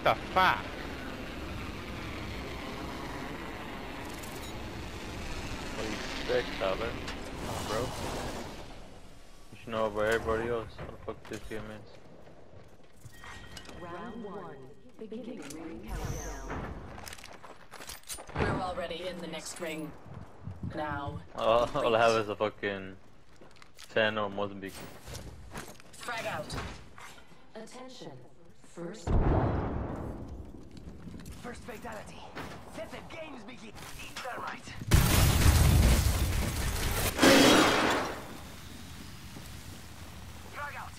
the fuck? What do you expect, Tyler? Bro. You should know about everybody else. How the fuck this game is. Round 1. Beginning ring countdown. We're already in the next ring. Now. All I have is a fucking Sen or Mozambique. Frag out. Attention. First fatality. Let the games begin. Eat that right. Frag out.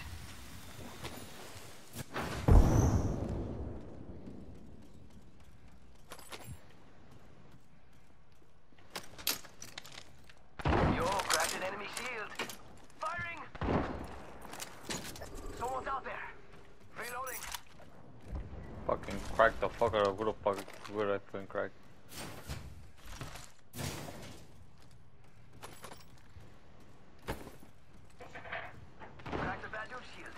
Yo, cracked an enemy shield. Firing. Someone's out there. Reloading. Fucking crack the fuck out of who the fuck would I fucking crack? Cracked the bad dude shield.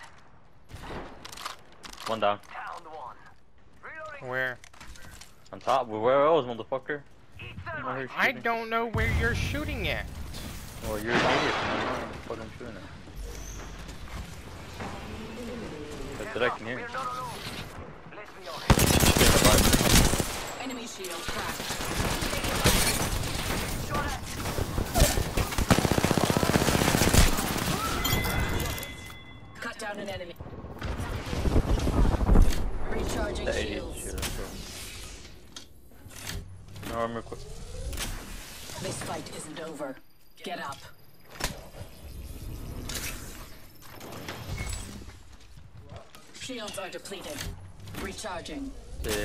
One down. Downed one. Reloading. Where? On top. Where else, motherfucker? Eat that I'm out right. here I shooting. don't know where you're shooting at. Well, you're an idiot, man. I'm not fucking shooting it. But directing here. No. Let's be honest. Enemy shield cracked. Shot at. Cut down an enemy. Recharging The idiot shields. shit. No armor equip. This fight isn't over. Get up. Shields are depleted. Recharging. Yeah.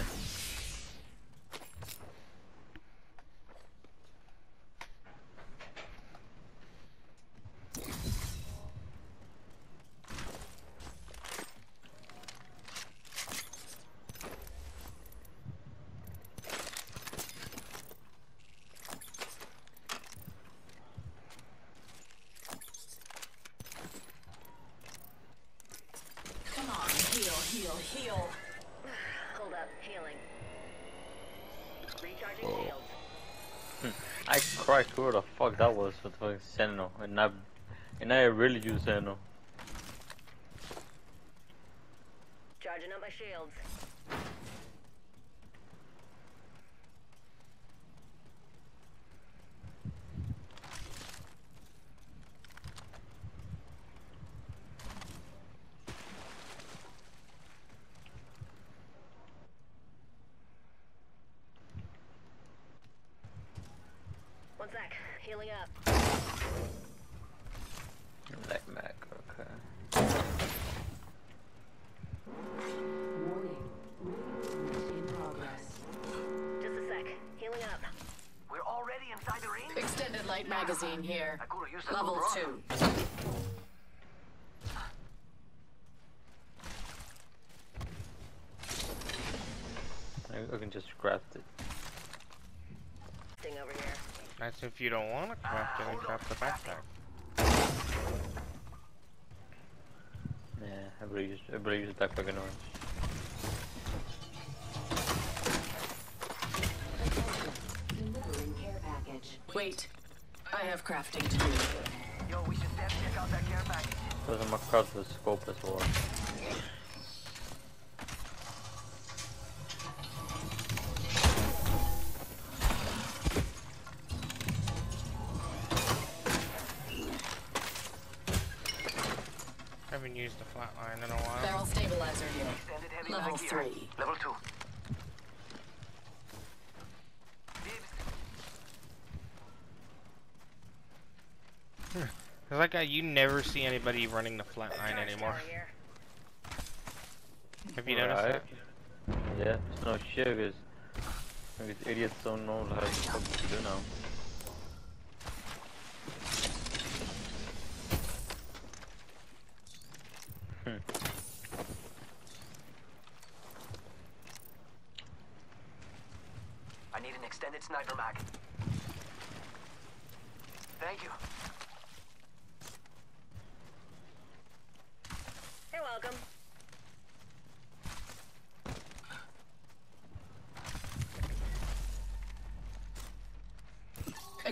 Come on, heal. Hold up, healing. Recharging shields. I cracked who the fuck that was with fucking Sentinel. And I really use Sentinel. Charging up my shields. One sec. Healing up. Like Mac, okay. warning. In progress. Just a sec. Healing up. We're already inside the ring. Extended light magazine here. I could use Level 2. I can just craft it. Thing over here. That's if you don't want to craft it and craft the backpack. Yeah, everybody uses backpack and orange. Delivering care package. Wait. I have crafting to do. Yo, we should check out that care package. Because I'm across the scope as well. I haven't used the flatline in a while. Barrel stabilizer here. Extended heavy Level mag here. 3. Level 2. Dibs. Cause like you never see anybody running the flatline anymore. Tower here. Have you noticed that? Yeah, it's no shit, because these idiots don't know how the fuck to do now. I need an extended sniper mag. Thank you. You're welcome.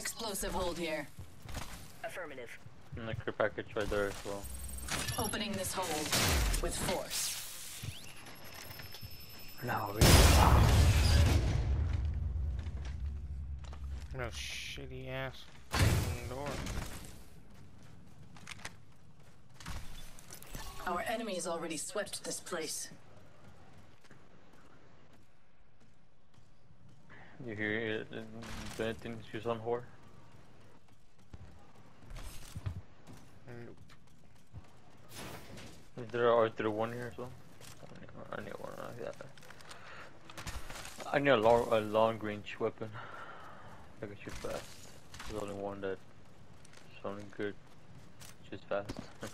Explosive hold here. Affirmative. And the care package right there as well. Opening this hold with force. No, No shitty ass fucking door. Our enemies already swept this place. you hear anything she's on whore? Nope. Are there one here as well? I need one like that. I need a long range weapon. I can shoot fast. There's only one that's only good. Shoots fast.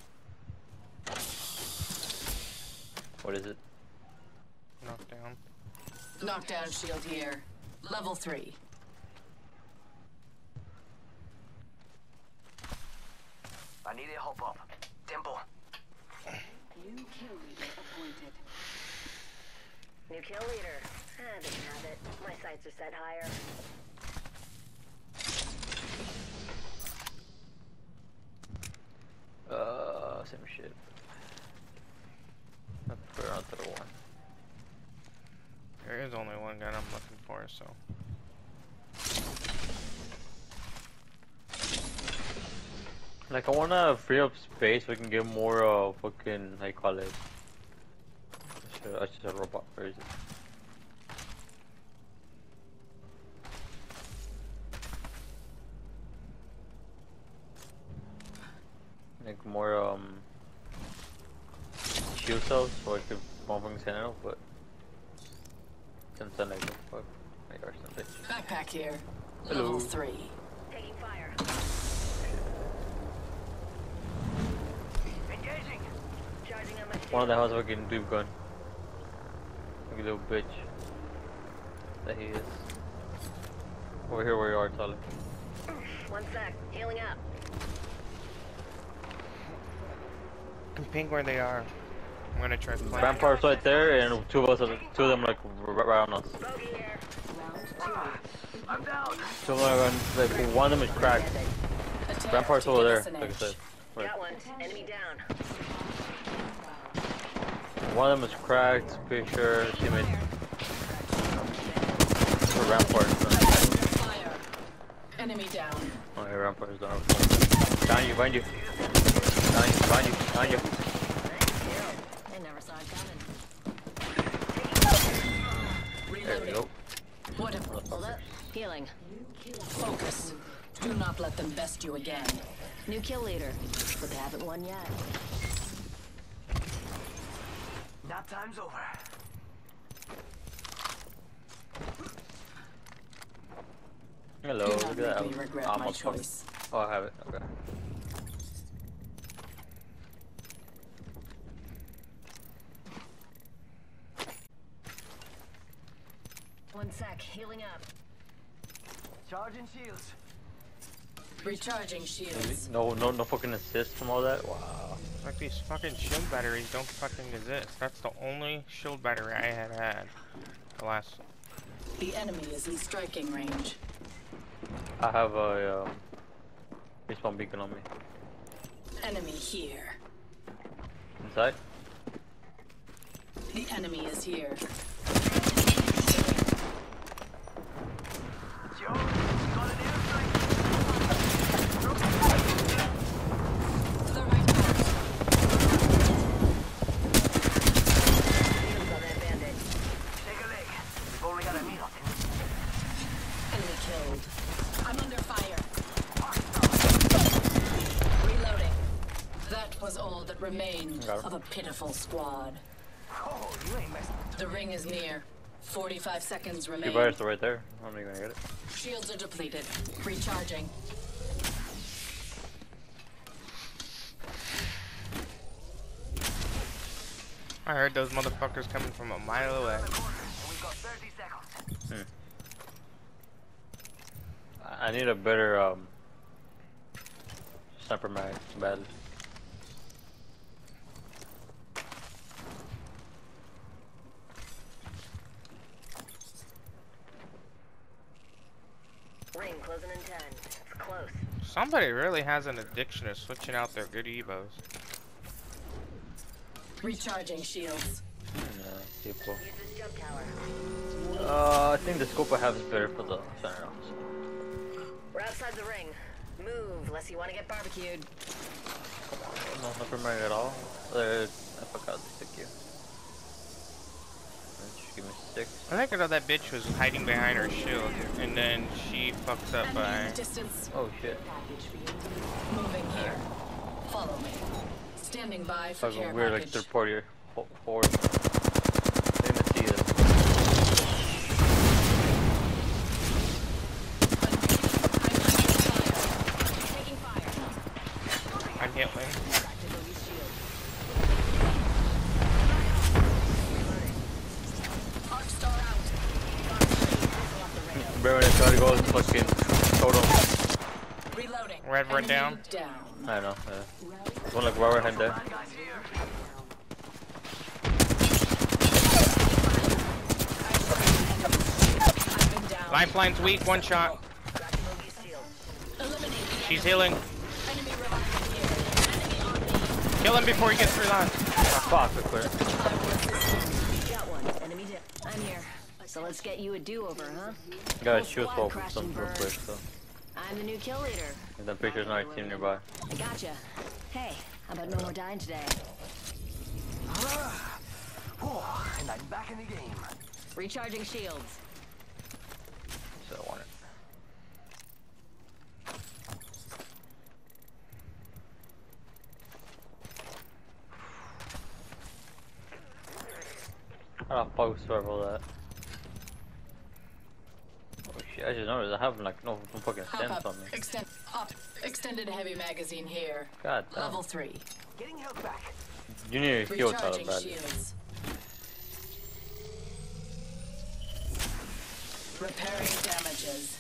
What is it? Knockdown. Knockdown shield here. Level 3. I need a hop up. Tempo. New kill leader appointed. New kill leader. Ah, they can have it. My sights are set higher. Same shit. I prefer out to the one. There is only one gun I'm looking for, so. Like, I wanna free up space so we can get more, fucking, how you call it? I just said robot, where is it? Like, more, shield cells so I could bomb from Sentinel, but since then I go fuck my arson bitch. Backpack here. Hello. Level 3. Taking fire. Engaging. Charging on my shield. One of the house fucking dude gun. Like a little bitch. That he is. Over here where you are, Tyler. One sec. Healing up. Can ping where they are. I'm gonna try playing. Rampart's right there, and two of them like right on us. Bogey here. Round 2. I'm down. Two of them are, like, one of them is cracked. Attack Rampart's to over give there, us an like I edge. said. Right. Got one. Enemy down. One of them is cracked, pretty sure. Teammate. For Rampart. Fire. Enemy down. Oh, yeah, Rampart is down. Behind you, behind you. Behind you, behind you. I never saw it coming. There we Reloading. go. What a Hold up. Healing. focus. Do not let them best you again. New kill leader. But they haven't won yet. Nap time's over. Hello, Do look not at that. make me regret I'm my a fuck- choice. Oh, I have it. Okay. One sec. Healing up. Charging shields. Recharging shields. No fucking assist from all that. Wow. Like these fucking shield batteries don't fucking exist. That's the only shield battery I had. The last. The enemy is in striking range. I have a respawn beacon on me. Enemy here. Inside? The enemy is here. Joe, got an airstrike. To the right part. Shields on that bandit. Take a leg. We've only got a minute. Enemy killed. I'm under fire. Reloading. That was all that remained Got him. of a pitiful squad. Oh, you ain't messing. The ring is near. 45 seconds Two remain. buyers are right there. I'm not even gonna get it. Shields are depleted. Recharging. I heard those motherfuckers coming from a mile away. We've got 30 seconds. I need a better sniper mag badly. Ring closing in 10. Somebody really has an addiction to switching out their good evos. Recharging shields. Yeah, people. Use this jump tower. I think the scope I have is better for the center. So. We're outside the ring. Move, unless you want to get barbecued. No, not familiar at all. I forgot to stick you. Just give me 6. I think I know that bitch was hiding behind her shield, and then she fucks up Enemy in by. the distance. Oh shit. Moving here. Follow me. Standing by for Like care a weird like package. third party forward. Didn't see it. Taking fire. I'm hitting. Arc star out. Remember when I tried to go with fucking totem? Reloading. Red run Enemy down. I know, yeah. There's one like right behind there. I've been down. Lifeline's weak, one shot. Eliminate. She's healing. Enemy reviving here. Enemy on me. Kill him before he gets reloaded. Fuck, I quit. Got one. Enemy down. I'm here. So let's get you a do-over, huh? Gotta shoot swap with something real quick, so. I'm the new kill leader. And then picture's not a team nearby. I gotcha. Hey, how about no more dying today? And I'm back in the game. Recharging shields. So I want it. How the fuck serve all that? Oh shit, I just noticed I have like no fucking stems Up. on me. Extended heavy magazine here. God damn. Level 3. Getting held back. You need to heal Tyler Recharging badly. shields. Repairing damages.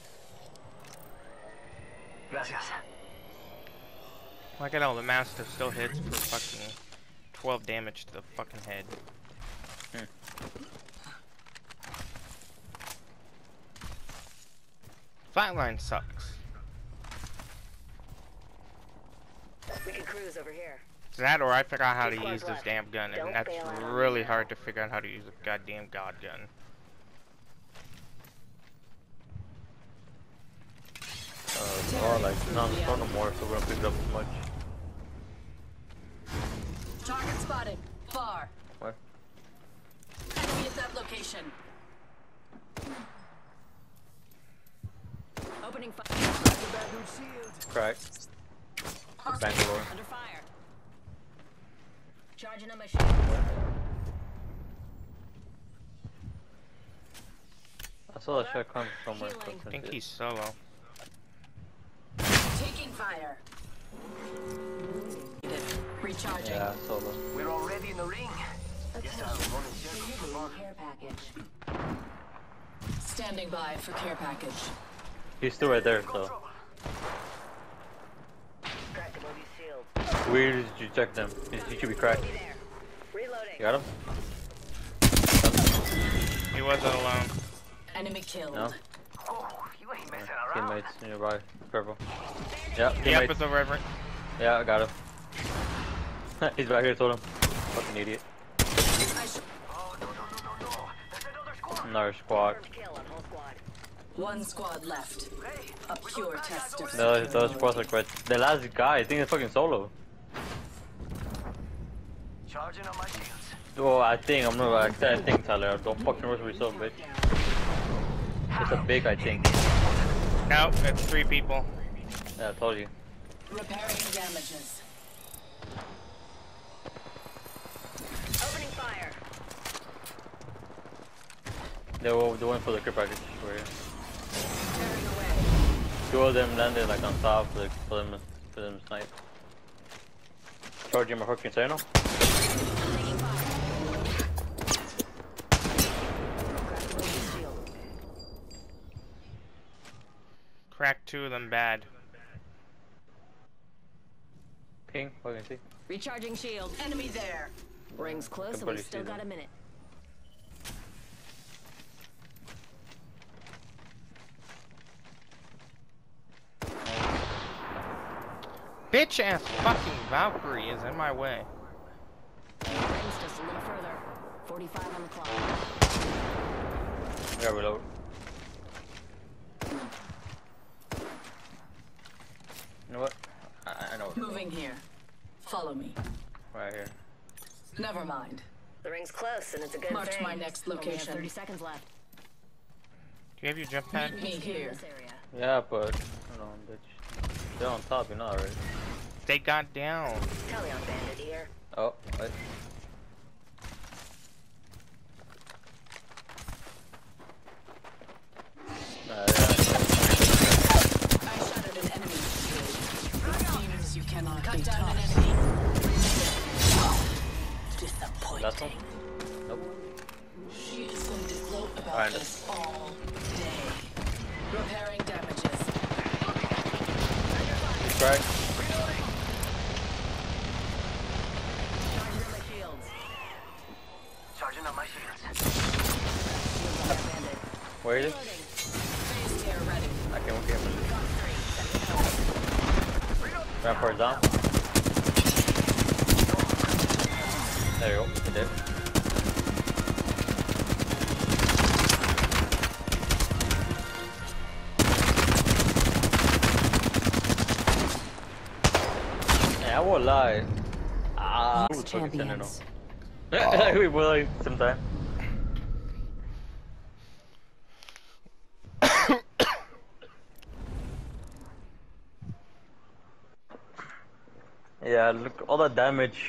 Gracias. Look at all the mastiff still hits for fucking 12 damage to the fucking head. Flatline sucks. We can cruise over here. That or I forgot how to Squad use this left. damn gun, Don't and that's bail out on really me. hard to figure out how to use a goddamn god gun. Or like, no, there's no more, so we don't pick it up too much. Target spotted. Far. Where? Enemy at that location. Opening fire. The bad dude shield. Crack. Bangalore. Under fire. Charging on my shield. I saw that shot come from somewhere. Healing. I think he's solo. Taking fire. Recharging. Yeah, solo. We're already in the ring. Guess I'll run in circles for fun. Care package. Standing by for care package. He's still right there, so. Cracked above these shields. Where did you check them? He should be cracked. Be there. Reloading. You got him? He wasn't alone. Enemy killed. No? Oh, you ain't messing around. Teammates nearby. Careful. Yeah, Yep, teammates. it's a reverend. Yeah, I got him. He's back here, told him. Fucking idiot. I sh Oh, no. There's another squad. Another squad. Confirmed kill on whole squad. One squad left. Hey, A pure test of The other squad's like right. The last guy, I think it's fucking solo. charging on my shields. Oh, I think, I think, Tyler. Don't fucking rush me so, bitch. It's a big, I think. Nope, it's 3 people. Yeah, I told you. repairing damages. Opening fire. They went for the crib package for here. Tearing away. 2 of them landed like on top like, for them to snipe. Charging my fucking Sentinel. Taking fire. Cracked above these shields. Cracked 2 of them bad. Ping, fucking see. Recharging shield. Enemy there. Rings close and Somebody we've still see got them. a minute. bitch ass fucking Valkyrie is in my way. Rings just a little further. 45 on the clock. Yeah, reload. You know what? I know. Moving here. Follow me. Right here. Never mind. The ring's close, and it's a good March thing. my next Only have location. 30 seconds left. Do you have your jump pad? Meet me here. This area. Yeah, but hold on, bitch. They're on top, you know, right? They got down. Talion bandit here. Oh, wait. I shattered an enemy. Seems you cannot cut down an enemy. Last one? Disappointing. Nope. She is going to gloat about Alright, this all day. Repairing damages. Try. Charging on my shields. Charging on my shields. Shields on that bandit. Where is it? Reloading. Phase tear ready. I can't look at it. Got 3. Rampart down. There you go. You did. Yeah, I won't lie. Ah, Next champions. We will like sometime. Yeah, look, all that damage.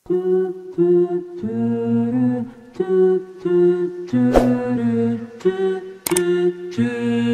do